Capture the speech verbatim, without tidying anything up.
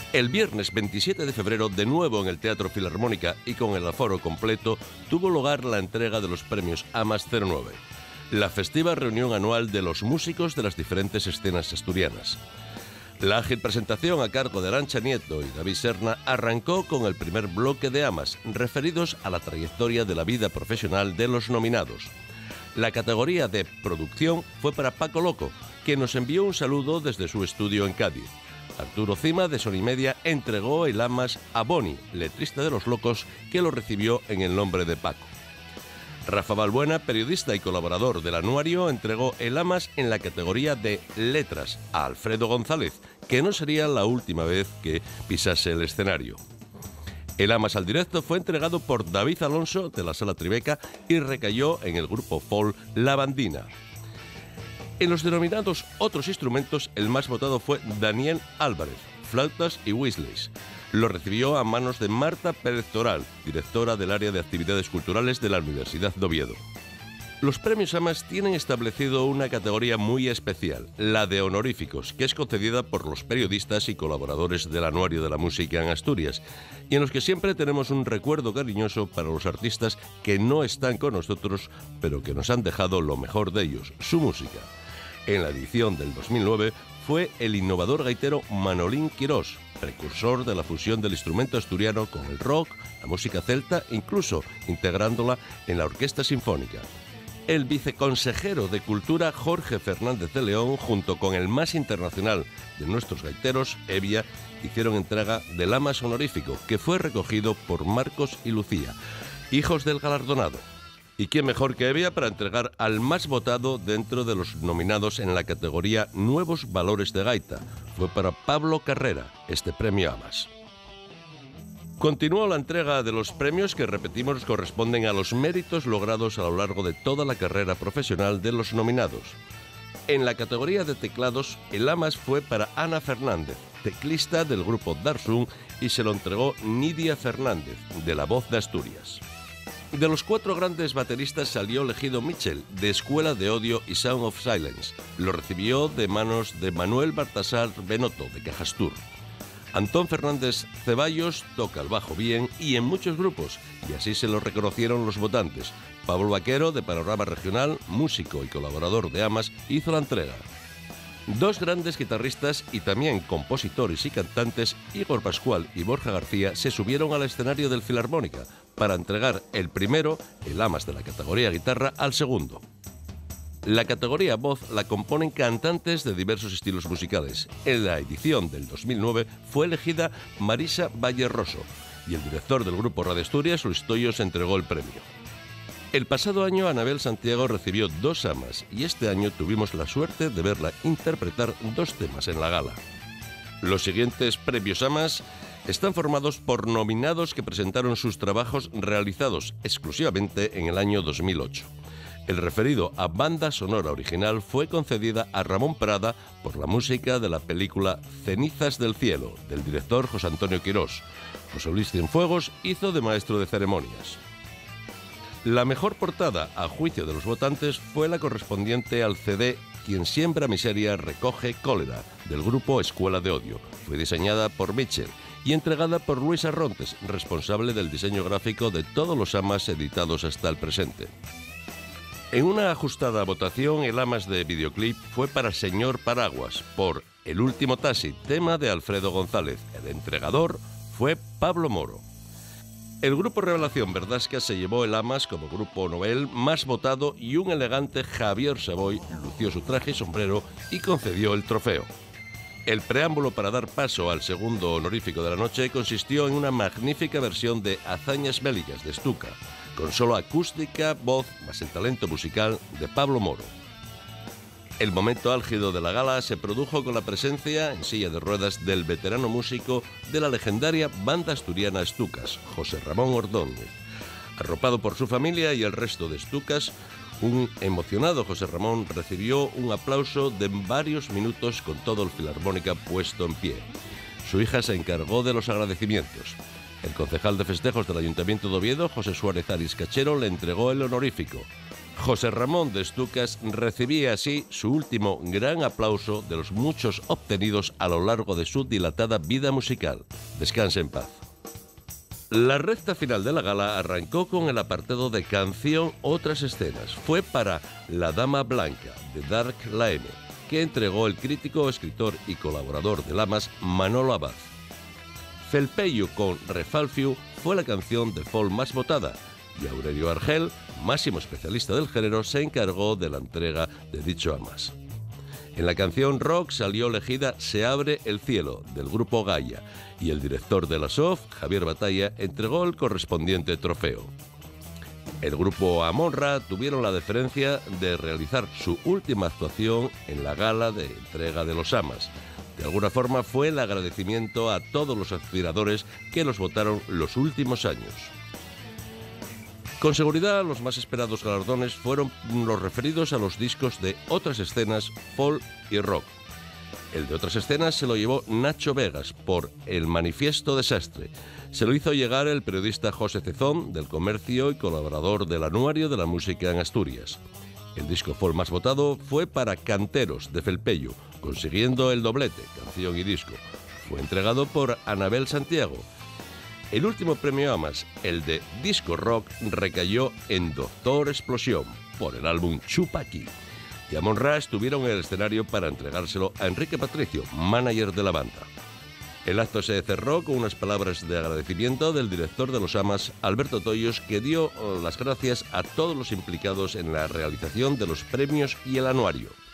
El viernes veintisiete de febrero, de nuevo en el Teatro Filarmónica y con el aforo completo, tuvo lugar la entrega de los premios AMAS cero nueve, la festiva reunión anual de los músicos de las diferentes escenas asturianas. La ágil presentación a cargo de Arantxa Nieto y David Serna arrancó con el primer bloque de AMAS, referidos a la trayectoria de la vida profesional de los nominados. La categoría de producción fue para Paco Loco, que nos envió un saludo desde su estudio en Cádiz. Arturo Cima, de Sony Media, entregó el AMAS a Boni, letrista de Los Locos, que lo recibió en el nombre de Paco. Rafa Balbuena, periodista y colaborador del anuario, entregó el AMAS en la categoría de Letras a Alfredo González, que no sería la última vez que pisase el escenario. El AMAS al directo fue entregado por David Alonso, de la Sala Tribeca, y recayó en el grupo folk La Bandina. En los denominados otros instrumentos, el más votado fue Daniel Álvarez, flautas y whistles. Lo recibió a manos de Marta Pérez Toral, directora del área de actividades culturales de la Universidad de Oviedo. Los premios AMAS tienen establecido una categoría muy especial, la de honoríficos, que es concedida por los periodistas y colaboradores del Anuario de la Música en Asturias, y en los que siempre tenemos un recuerdo cariñoso para los artistas que no están con nosotros, pero que nos han dejado lo mejor de ellos, su música. En la edición del dos mil nueve fue el innovador gaitero Manolín Quirós, precursor de la fusión del instrumento asturiano con el rock, la música celta, incluso integrándola en la Orquesta Sinfónica. El viceconsejero de Cultura Jorge Fernández de León, junto con el más internacional de nuestros gaiteros, Evia, hicieron entrega del AMAS honorífico, que fue recogido por Marcos y Lucía, hijos del galardonado. ¿Y quién mejor que Evia para entregar al más votado dentro de los nominados en la categoría Nuevos Valores de Gaita? Fue para Pablo Carrera, este premio AMAS. Continuó la entrega de los premios que, repetimos, corresponden a los méritos logrados a lo largo de toda la carrera profesional de los nominados. En la categoría de teclados, el AMAS fue para Ana Fernández, teclista del grupo Darsum, y se lo entregó Nidia Fernández, de La Voz de Asturias. De los cuatro grandes bateristas salió elegido Mitchell, de Escuela de Odio y Sound of Silence. Lo recibió de manos de Manuel Baltasar Benotto, de Cajastur. Antón Fernández Ceballos toca el bajo bien y en muchos grupos, y así se lo reconocieron los votantes. Pablo Vaquero, de Panorama Regional, músico y colaborador de AMAS, hizo la entrega. Dos grandes guitarristas y también compositores y cantantes, Igor Pascual y Borja García, se subieron al escenario del Filarmónica para entregar el primero, el AMAS de la categoría guitarra, al segundo. La categoría voz la componen cantantes de diversos estilos musicales. En la edición del dos mil nueve fue elegida Marisa Valle Rosso y el director del grupo Radio Asturias, Luis Toyos, entregó el premio. El pasado año Anabel Santiago recibió dos AMAS y este año tuvimos la suerte de verla interpretar dos temas en la gala. Los siguientes premios AMAS están formados por nominados que presentaron sus trabajos realizados exclusivamente en el año dos mil ocho. El referido a banda sonora original fue concedida a Ramón Prada por la música de la película Cenizas del Cielo, del director José Antonio Quirós. José Luis Cienfuegos hizo de maestro de ceremonias. La mejor portada, a juicio de los votantes, fue la correspondiente al C D Quien siembra miseria recoge cólera, del grupo Escuela de Odio. Fue diseñada por Mitchell y entregada por Luis Arrontes, responsable del diseño gráfico de todos los AMAS editados hasta el presente. En una ajustada votación, el AMAS de videoclip fue para Señor Paraguas, por El último taxi, tema de Alfredo González. El entregador fue Pablo Moro. El grupo Revelación Verdasca se llevó el AMAS como grupo novel más votado y un elegante Javier Savoy lució su traje y sombrero y concedió el trofeo. El preámbulo para dar paso al segundo honorífico de la noche consistió en una magnífica versión de Hazañas Bélicas de Stuka, con solo acústica, voz, más el talento musical de Pablo Moro. El momento álgido de la gala se produjo con la presencia en silla de ruedas del veterano músico de la legendaria banda asturiana Stukas, José Ramón Ordóñez. Arropado por su familia y el resto de Stukas, un emocionado José Ramón recibió un aplauso de varios minutos con todo el Filarmónica puesto en pie. Su hija se encargó de los agradecimientos. El concejal de festejos del Ayuntamiento de Oviedo, José Suárez Aris Cachero, le entregó el honorífico. José Ramón de Estucas recibía así su último gran aplauso de los muchos obtenidos a lo largo de su dilatada vida musical. Descanse en paz. La recta final de la gala arrancó con el apartado de canción Otras escenas. Fue para La Dama Blanca, de Dark Laeme, que entregó el crítico, escritor y colaborador de Lamas, Manolo Abad. Felpeyo con Refalfiu fue la canción de folk más votada, y Aurelio Argel, máximo especialista del género, se encargó de la entrega de dicho Amas. En la canción rock salió elegida Se abre el cielo, del grupo Gaia, y el director de la S O F, Javier Batalla, entregó el correspondiente trofeo. El grupo Amon-Ra tuvieron la deferencia de realizar su última actuación en la gala de entrega de los Amas. De alguna forma fue el agradecimiento a todos los admiradores que los votaron los últimos años. Con seguridad, los más esperados galardones fueron los referidos a los discos de Otras escenas, folk y rock. El de Otras escenas se lo llevó Nacho Vegas por El manifiesto desastre. Se lo hizo llegar el periodista José Cezón, del Comercio y colaborador del Anuario de la Música en Asturias. El disco folk más votado fue para Canteros, de Felpeyo, consiguiendo el doblete, canción y disco. Fue entregado por Anabel Santiago. El último premio Amas, el de Disco Rock, recayó en Doctor Explosión, por el álbum Chupaqui. Y Amon-Ra estuvieron en el escenario para entregárselo a Enrique Patricio, manager de la banda. El acto se cerró con unas palabras de agradecimiento del director de los Amas, Alberto Toyos, que dio las gracias a todos los implicados en la realización de los premios y el anuario.